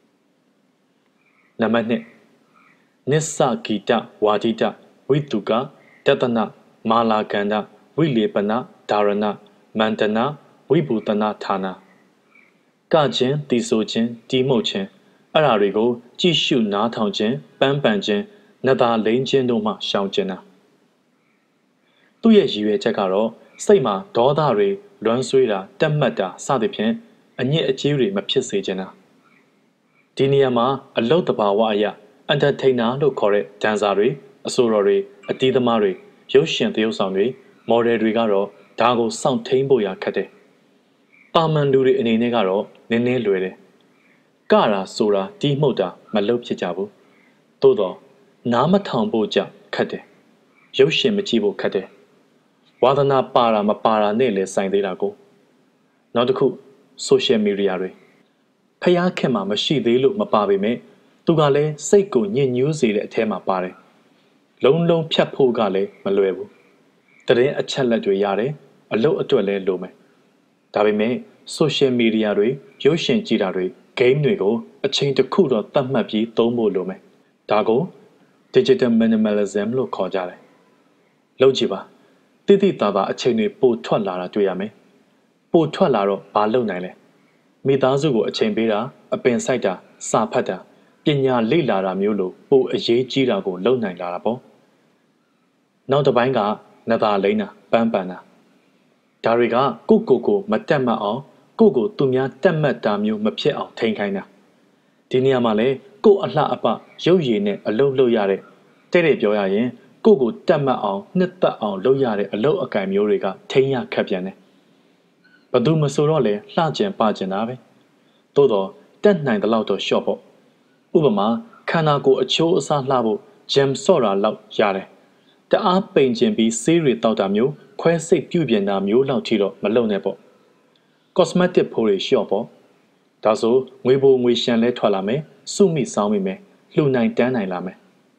နံပါတ်နှစ်နစ္စဂီတဝါဒိတဝိတုကတတနာမာလာကန္ဒဝိလေပနဒါရဏမန္တနာဝိဘူတနာဌာနာကခြင်းတီဆိုခြင်းတီးမှုတ်ခြင်းအဲ့ဓာတွေကိုကြည့်ရှုနားထောင်ခြင်းပန်းပန်ခြင်းနတာလိန်ခြင်းတို့မှရှောင်ခြင်းနာသူ့ရဲ့ရည်ရွယ်ချက်ကတော့စိတ်မှာဒေါသတွေလွမ်းဆွေးတာတက်မှတ်တာစသဖြင့်အညစ်အကြေးတွေမဖြစ်စေခြင်းနာဒီနေရာမှာအလုတ်တဘာဝအရာ entertainer လို့ခေါ်တဲ့ဒန်ဆာတွေအဆိုတော်တွေအတီးသမားတွေရုပ်ရှင်သရုပ်ဆောင်တွေမော်ဒယ်တွေကတော့ဒါကိုစောင့်ထိန်ဖို့ရခက်တယ်ပါမန်လူတွေအနေနဲ့ကတော့နည်းနည်းလွယ်တယ်ကတာဆိုတာတီးမှုတ်တာမလုပ်ဖြစ်ကြဘူးသို့တော့နားမထောင်ဖို့ကြခက်တယ်ရုပ်ရှင်မကြည့်ဖို့ခက်တယ်ဝါသနာပါတာမပါတာနဲ့လည်းဆိုင်သေးတာကိုနောက်တစ်ခု social media တွေဖျားခင်မှာမရှိသေးလို့မပါပေမဲ့သူကလည်းစိတ်ကိုညစ်ညူးစေတဲ့အထဲမှာပါတယ်လုံးလုံးဖြတ်ဖို့ကလည်းမလွယ်ဘူးတရင်အချက်လက်တွေရတယ်အလုပ်အတွက်လည်းလိုမယ်ဒါပေမဲ့ social media တွေရုပ်ရှင်ကြည့်တာတွေ game တွေကိုအချိန်တစ်ခုတော့သတ်မှတ်ပြီးသုံးဖို့လိုမယ်ဒါကို digital minimalism လို့ခေါ်ကြတယ်လုပ်ကြည့်ပါတိတိတသာအချိန်တွေပိုထွက်လာတာတွေ့ရမယ်ပိုထွက်လာတော့ဘာလုပ်နိုင်လဲမိသားစုကိုအချိန်ပေးတာအပင်စိုက်တာစာဖတ်တာပညာလေ့လာတာမျိုးလိုပိုအရေးကြီးတာကိုလုပ်နိုင်လာတာပေါ့နောက်တစ်ပိုင်းကနတာလိန်တာပန်းပန်တာဒါတွေကကိုကိုကိုမတက်မှတ်အောင်ကိုကိုသူများတက်မှတ်တာမျိုးမဖြစ်အောင်ထိန်းခိုင်းတာဒီနေရာမှာလေကိုအလှအပရုပ်ရည်နဲ့အလုပ်လုပ်ရတဲ့တဲ့တဲ့ပြောရရင်ကိုကိုတက်မှတ်အောင်နှစ်သက်အောင်လုပ်ရတဲ့အလုပ်အကံမျိုးတွေကထိန်းရခက်ပြန်တယ်ဘသူမဆိုတော့လေလှကျင်ပကျင်တာပဲသို့တော့တက်နိုင်တဲ့လောက်တော့ရှော့ပေါ့ဥပမာခန္ဓာကိုယ်အချိုးအစားလှဖို့ဂျမ်ဆော့တာလောက်ရတယ်တအားပိန်ကျင်ပြီးဆေးတွေတောက်တာမျိုးခွဲစိတ်ပြုပြင်တာမျိုးလောက်ထိတော့မလုံနဲ့ပေါ့ cosmetic ဖိုးတွေရှော့ပေါ့ဒါဆိုငွေပိုငွေရှန်လဲထွက်လာမယ်စုမိစောင်းမိမယ်လှူနိုင်တန်းနိုင်လာမယ်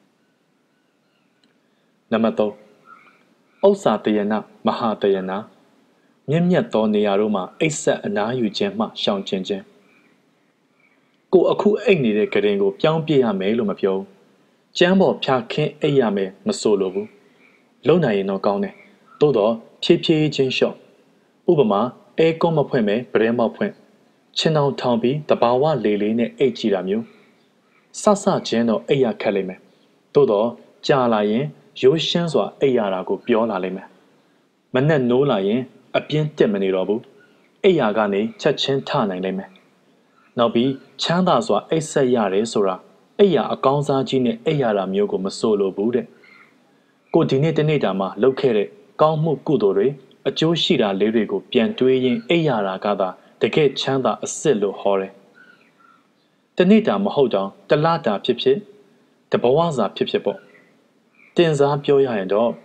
နံပါတ်သုံးဥစ္စာတယနာမဟာတယနာမြင့်မြတ်သောနေရာတို့မှာအိပ်ဆက်အနားယူခြင်းမှရှောင်ကျဉ်ခြင်းကိုအခုအိတ်နေတဲ့ကရင်ကိုပြောင်းပြရမယ်လို့မပြောဘူးကျမ်းပေါ်ဖြာခင်းအိတ်ရမယ်မဆိုလိုဘူးလုံနိုင်ရင်တော့ကောင်းတယ်သို့တော့ဖြည်းဖြည်းချင်းလျှော့ဥပမာအဲကွန်မဖွင့်မယ်ဗရင်မောက်ဖွင့်ချင်းအောင်ထောင်ပြီးတဘာဝလေလေးနဲ့အိတ်ကြည့်တာမျိုးဆဆချင်းတော့အိတ်ရခက်လိမ့်မယ်သို့တော့ကြာလာရင်ရိုးရှင်းစွာအိတ်ရတာကိုပြောလာလိမ့်မယ်မနဲ့နိုးလာရင်အပြင်းတက်မနေတော့ဘူးအိတ်ရကနေချက်ချင်းထနိုင်လိမ့်မယ်နောက်ပြီးချမ်းသာစွာအိတ်ဆက်ရတယ်ဆိုတာအိတ်ရအကောင်းစားကြီးနဲ့အိတ်ရတာမျိုးကိုမဆိုလိုဘူးတဲ့ကိုဒီနေ့တနေ့တာမှာလုပ်ခဲ့တဲ့ကောင်းမှုကုသိုလ်တွေအကျိုးရှိတာလေးတွေကိုပြန်တွေးရင်အိတ်ရတာကသာတကယ်ချမ်းသာအစ်စ်လို့ဟောတယ်တနေ့တာမဟုတ်တော့တလတာဖြစ်ဖြစ်တဘဝစာဖြစ်ဖြစ်ပေါ့တင်စားပြောရရင်တော့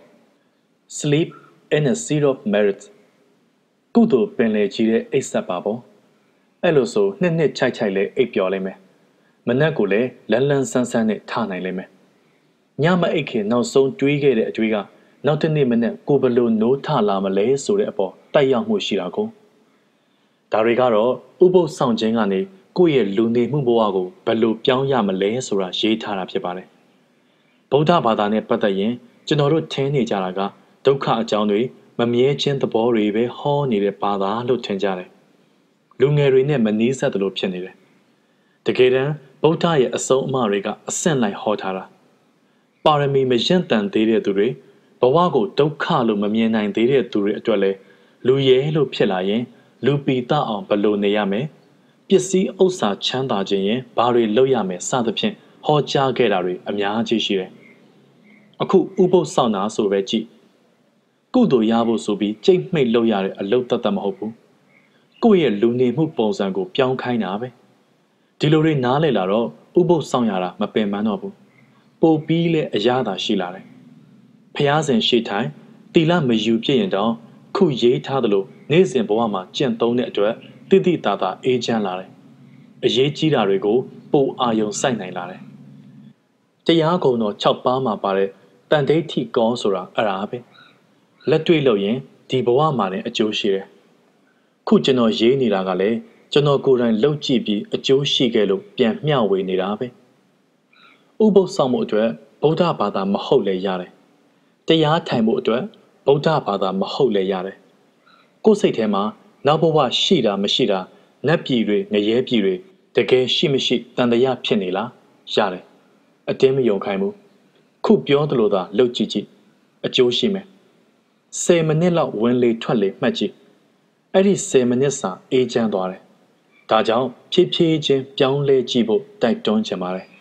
sleep in a sea of merit ကုသိုလ်ပင်လေကြီးတဲ့အိတ်ဆက်ပါပေါ့အဲ့လိုဆိုနှစ်နှစ်ချိုက်ချိုက်လဲအိပ်ပျော်လိမ့်မယ်မနက်ကိုလည်းလန်းလန်းဆန်းဆန်းနဲ့ထနိုင်လိမ့်မယ်ညမအိတ်ခင်နောက်ဆုံးတွေးခဲ့တဲ့အတွေးကနောက်တစ်နေ့မနက်ကိုဘလို့နိုးထလာမလဲဆိုတဲ့အပေါ်တိုက်ရောက်မှုရှိတာကိုဒါတွေကတော့ဥပုသ်ဆောင်ခြင်းကနေကိုယ့်ရဲ့လူနေမှုဘဝကိုဘလို့ပြောင်းရမလဲဆိုတာရေးထားတာဖြစ်ပါတယ်ဗုဒ္ဓဘာသာနဲ့ပတ်သက်ရင်ကျွန်တော်တို့ထင်နေကြတာကဒုက္ခအကြောင်းတွေမမြဲခြင်းသဘောတွေပဲဟောနေတဲ့ဘာသာလို့ထင်ကြတယ်လူငယ်တွေနဲ့မနီးစပ်သလိုဖြစ်နေတယ်တကယ်တမ်းဗုဒ္ဓရဲ့အဆုံးအမတွေကအဆင့်လိုက်ဟောထားတာပါရမီမရင့်တန်သေးတဲ့သူတွေဘဝကိုဒုက္ခလို့မမြင်နိုင်သေးတဲ့သူတွေအတွက်လဲလူရဲလို့ဖြစ်လာရင်လူပီတအောင်ဘလို့နေရမယ်ပစ္စည်းဥစ္စာချမ်းသာခြင်းရင်ဘာတွေလုပ်ရမယ်စသဖြင့်ဟောကြားခဲ့တာတွေအများကြီးရှိတယ်အခုဥပုသ်ဆောင်တာဆိုပဲကြည့်ကုသိုလ်ရဖို့ဆိုပြီးကြိတ်မှိတ်လုပ်ရတဲ့အလုပ်တတ်တတ်မဟုတ်ဘူးကိုယ့်ရဲ့လူနေမှုပုံစံကိုပြောင်းခိုင်းတာပဲဒီလိုတွေနားလေလာတော့ဥပုပ်ဆောင်ရတာမပင်ပန်းတော့ဘူးပိုပြီးလဲအရသာရှိလာတယ်ဖျားစဉ်ရှိထိုင်တီလာမယူဖြစ်ရင်တော့ခုရေးထားသလိုနေ့စဉ်ဘဝမှာကြင့်သုံးတဲ့အတွက်တိတိတသာအေးချမ်းလာတယ်အရေးကြီးတာတွေကိုပိုအာယုံစိုက်နိုင်လာတယ်တရားကုံတော်၆ပါးမှာပါတဲ့တန်ဒိဋ္ဌိကောဆိုတာအဲ့ဒါပဲလက်တွေ့လို့ရင်ဒီဘဝမှာလည်းအကျိုးရှိတယ်ခုကျွန်တော်ရေးနေတာကလည်းကျွန်တော်ကိုယ်တိုင်လှုပ်ကြည့်ပြီးအကျိုးရှိခဲ့လို့ပြန်မျှဝေနေတာပဲဥပုသ်ဆောင်မှုအတွက်ဗုဒ္ဓဘာသာမဟုတ်လည်းရတယ်တရားထိုင်မှုအတွက်ဗုဒ္ဓဘာသာမဟုတ်လည်းရတယ်ကိုယ်စိတ်ထဲမှာနောက်ဘဝရှိတာမရှိတာနတ်ပြည်တွေငရဲပြည်တွေတကယ်ရှိမရှိတန်တရားဖြစ်နေလားရတယ်အတင်းမယုံခိုင်းဘူးခုပြောသလိုသာလှုပ်ကြည့်ကြည့်အကျိုးရှိမယ်ဆယ်မိနစ်လောက်ဝင်လေထွက်လေမှတ်ကြည့်အဲ့ဒီဆယ်မိနစ်စာအေးချမ်းသွားတယ်ဒါကြောင့်ဖြည်းဖြည်းချင်းပြောင်းလဲကြည့်ဖို့တိုက်တွန်းချင်ပါတယ်